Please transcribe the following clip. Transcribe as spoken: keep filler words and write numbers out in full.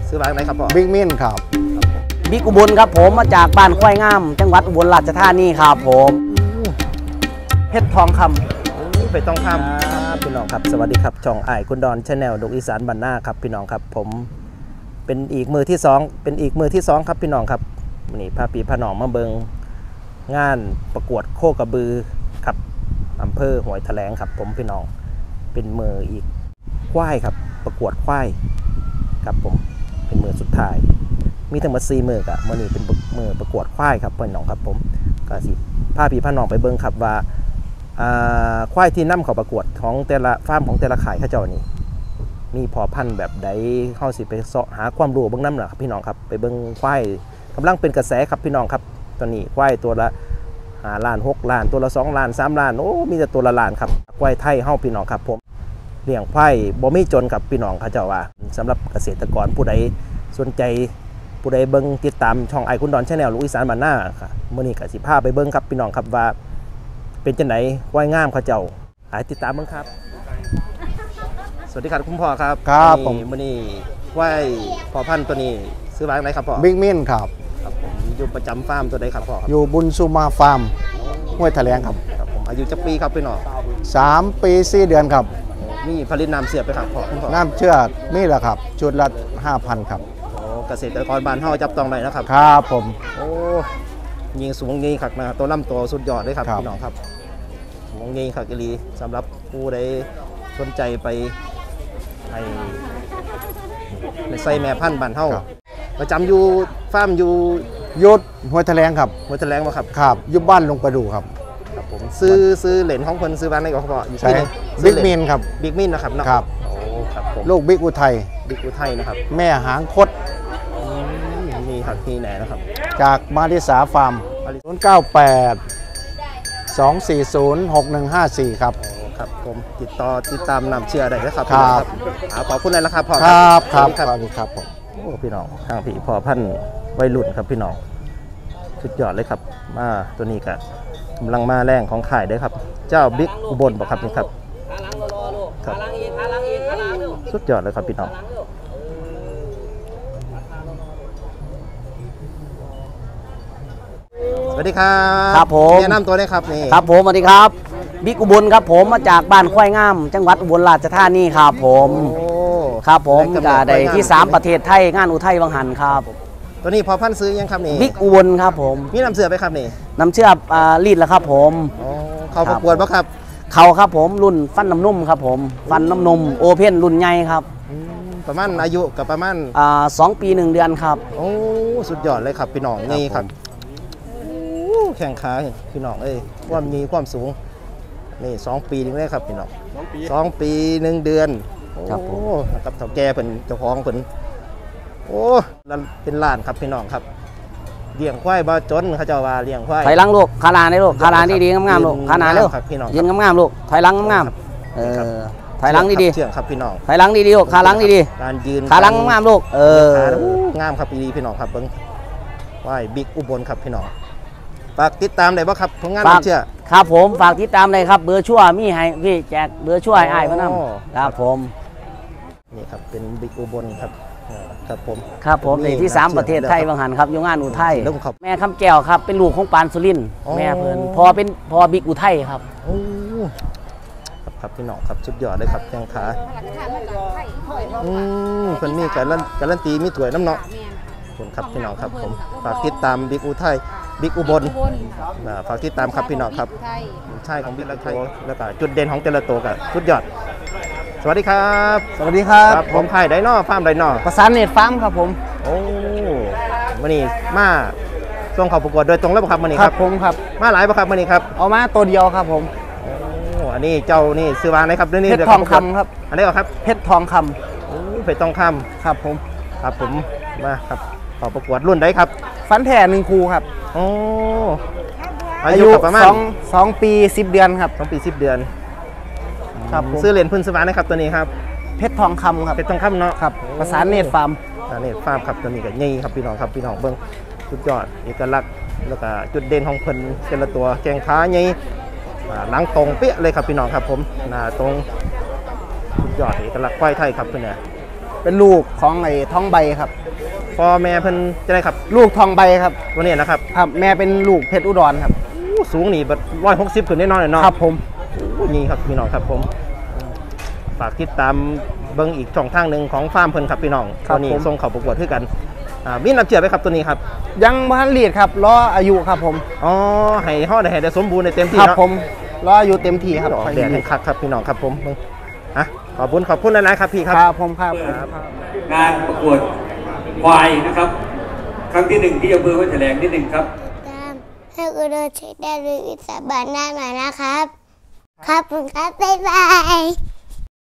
ซื้อบ้านไหนครับพ่อบิ๊กมินครับบิ๊กอุบลครับผมมาจากบ้านควายงามจังหวัดอุบลราชธานีครับผมเพชรทองคำเพชรทองคำพี่น้องครับสวัสดีครับช่องไอ้คุณดอนชาแนลลูกอีสานบ้านนาครับพี่น้องครับผมเป็นอีกมือที่สองเป็นอีกมือที่สองครับพี่น้องครับนี่พาปีพาน้องมาเบิงงานประกวดโคกระบือครับอำเภอห้วยแถลงครับผมพี่น้องเป็นมืออีกควายครับประกวดควายครับผมเป็นมือสุดท้ายมีทั้งหมดสี่มือกับมือนี้เป็นมือประกวดควายครับพี่น้องครับผมก็สิพาพี่พาน้องไปเบิงครับว่าควายที่นำเข้าประกวดของแต่ละฟาร์มของแต่ละขายข้าเจ้านี่มีพอพันธุ์แบบใดเข้าสิไปเสาะหาความรู้เบื้องน้ำหน่อยครับพี่น้องครับไปเบิ้งควายกำลังเป็นกระแสครับพี่น้องครับตอนนี้ควายตัวละหาล้านหกล้านตัวละสองล้านสามล้านโอ้มีแต่ตัวละล้านครับควายไทยเฮ้าพี่น้องครับผมเลี้ยงควายบ่มีจนกับพี่น้องข้าเจ้าว่าสำหรับเกษตรกรผู้ใดสนใจผู้ใดเบิ้งติดตามช่องไอคุณดอนชาแนลลูกอีสานบ้านนาค่ะเมื่อนี้กสิภาไปเบิ้งครับพี่น้องครับว่าเป็นจังไหนควายงามข้าเจ้าหายติดตามเบิ้งครับสวัสดีครับคุณพ่อครับครับผมมื่อนี้ควายพ่อพันธุ์ตัวนี้ซื้อบ้านไหนครับพ่อบิ๊กมินครับครับผมอยู่ประจำฟาร์มตัวใดครับพ่ออยู่บุญสุมาฟาร์มห้วยแถลงครับครับผมอายุจักปีครับพี่น้องสามปีสี่เดือนครับมีผลิตน้ำเสียบไปครับพ่อคุณพ่อน้ำเชื่อมีแหละครับจุดละห้าพันครับโอ้เกษตรกรบ้านเฮาจับต้องได้นะครับครับผมโอ้ยิงสูงยิงขักนะตัวลำตัวสุดยอดเลยครับพี่น้องครับสูงยิงขักอีหลีสำหรับผู้ใดสนใจไปให้ในไส้แม่พันธุ์บ้านเฮาประจำอยู่ฟาร์มอยู่ยศห้วยแถลงครับห้วยแถลงมาครับครับอยู่บ้านลงประดูครับครับผมซื้อซื้อเหรียญของคนซื้อบ้านในกพอยู่ที่ไหนบิ๊กมินครับบิ๊กมินนะครับครับโอ้ครับผมลูกบิ๊กอุทัยบิ๊กอุทัยนะครับแม่หางคดนี่ครับที่ไหนนะครับจากมาริสาฟาร์มศูนย์เก้าแปดสองสี่ศูนย์หกหนึ่งห้าสี่ครับครับผมติดต่อติดตามนำเชื่อได้นะครับครับขอบคุณเลยนะครับพ่อครับครับครับครับผมโอ้พี่น้องทางพี่พ่อพันธุ์วัยรุ่นครับพี่น้องสุดยอดเลยครับมาตัวนี้กันกำลังมาแรงของขายได้ครับเจ้าบิ๊กอุบลบอกครับนี่ครับครับสุดยอดเลยครับพี่น้องสวัสดีครับครับผมแนะนำตัวได้ครับนี่ครับผมสวัสดีครับบิ๊กอุบลครับผมมาจากบ้านควายงามจังหวัดอุบลราชธานีครับผมครับผมกาได้ที่สามประเทศไทยงานอุทัยวังหันครับตัวนี้พอพันซื้อยังครับนี่บิ๊กอุบลครับผมมีน้ำเสือไปครับนี่น้ำเชื่อรีดแล้วครับผมเขาประกวดปะครับเขาครับผมรุ่นฟันน้ำนุ่มครับผมฟันน้ำนมโอเพ่นรุ่นใหญ่ครับประมาณอายุกับประมาณสองปีหนึ่งเดือนครับโอ้สุดยอดเลยครับพี่น้องนี่ครับแข่งขาพี่น้องเอ้ยความมีความสูงนี่สองปีนึงเลยครับพี่น้องสองปีหนึ่งเดือนโอ้กับเถ่าแก่เป็นเจ้าของเป็นโอ้เป็นล้านครับพี่น้องครับเลี้ยงควายบ่จนเขาเจ้าว่าเลี้ยงควายถอยหลังลูกขาลาได้ลูกขาลาดีๆงามๆลูกขาหนาเร็วยืนงามๆลูกถอยหลังงามๆเออถอยหลังดีๆเชื่องครับพี่น้องถอยหลังดีๆลูกขาหลังดีๆการยืนขาหลังงามๆลูกเอองามครับพี่พี่น้องครับเบิ้งควายบิ๊กอุบลครับพี่น้องฝากติดตามได้บ่ครับผลงานน้ำเชื่อครับผมฝากติดตามเลยครับเบอร์ชั่วมีให้พี่แจกเบอร์ชั่วให้พ่อน้ำครับผมนี่ครับเป็นบิ๊กอุบลครับครับผมครับผมในที่สามประเทศไทยวังหันครับอยู่งานอุทัยแม่คำแก้วครับเป็นลูกของปานสุรินทร์แม่เพิ่นพอเป็นพอบิ๊กอุทัยครับโอ้ครับพี่น้องครับสุดยอดเลยครับแข้งขาอืมเพิ่นมีการันการันตีมีถ้วยน้ำเนาะผมครับพี่น้องครับผมฝากติดตามบิ๊กอุทัยบิ๊กอุบลฝากติดตามครับพี่น้องครับใช่ของบิ๊กอุทัยแล้วก็จุดเด่นของแต่ละตัวก็สุดยอดสวัสดีครับสวัสดีครับผมไผ่ไดโน่ฟาร์มไดโน่ประสานเน็ตฟาร์มครับผมโอ้มื่อนี้มาส่งเข้าประกวดโดยตรงแล้วป่ะครับมื่อนี้ครับผมครับมาหลายป่ะครับมื่อนี้ครับเอามาตัวเดียวครับผมโอ้อันนี้เจ้านี่ซื้อวางไหนครับนี่เพชรทองคำครับอันนี้เหรอครับเพชรทองคำโอ้เพชรทองคำครับผมครับผมมาครับขอประกวดรุ่นได้ครับฟันแท่หนึ่งคูครับโอ้อายุประมาณสองปีสิบเดือนครับสองปีสิบเดือนครับซื้อเหรียญพื้นสวรรค์นะครับตัวนี้ครับเพชรทองคำครับเพชรทองคำเนาะครับประสานเนตรฟาร์มเนตรฟาร์มครับตัวนี้ก็นี่ครับพี่น้องครับพี่น้องเบิ้งสุดยอดเอกลักษณ์แล้วก็จุดเด่นของเพิ่นแต่ละตัวแกงขาใหญ่หลังตรงเปี้ยเลยครับพี่น้องครับผมหน้าตรงสุดยอดเอกลักษณ์ควายไทยครับเพื่อนเนี่ยเป็นลูกของไอ้ทองใบครับพอแม่เพิ่นจะได้ครับลูกทองใบครับตัวนี้นะครับครับแม่เป็นลูกเพชรอุดรครับอู้สูงนี่แบบร้อยหกสิบขึ้นแน่นอนเลยเนาะครับผมอู้นี่ครับพี่น้องครับผมฝากติดตามเบิ้งอีกช่องทางหนึ่งของฟาร์มเพิ่นครับพี่น้องตัวนี้ส่งเข้าประกวดคือกันอ่ามีน้ำเชื่อไหมครับตัวนี้ครับยังบ้านเลียดครับรออายุครับผมอ๋อให้ห่อได้ให้ได้สมบูรณ์ในเต็มที่ครับเนาะผมรออายุเต็มที่ครับดอกแดดแห่งคักครับพี่น้องครับผมเบิ่งอ่ะขอบคุณขอบคุณหลายๆครับพี่คครับ รับผมครับงานประกวดควายนะครับ ครั้งที่หนึ่งที่อำเภอห้วยแถลงที่หนึ่งครับตามให้กูเดินเช็คได้เลยอิสระบานหน้าหน่อยนะครับ ครับผมครับ บ๊ายบาย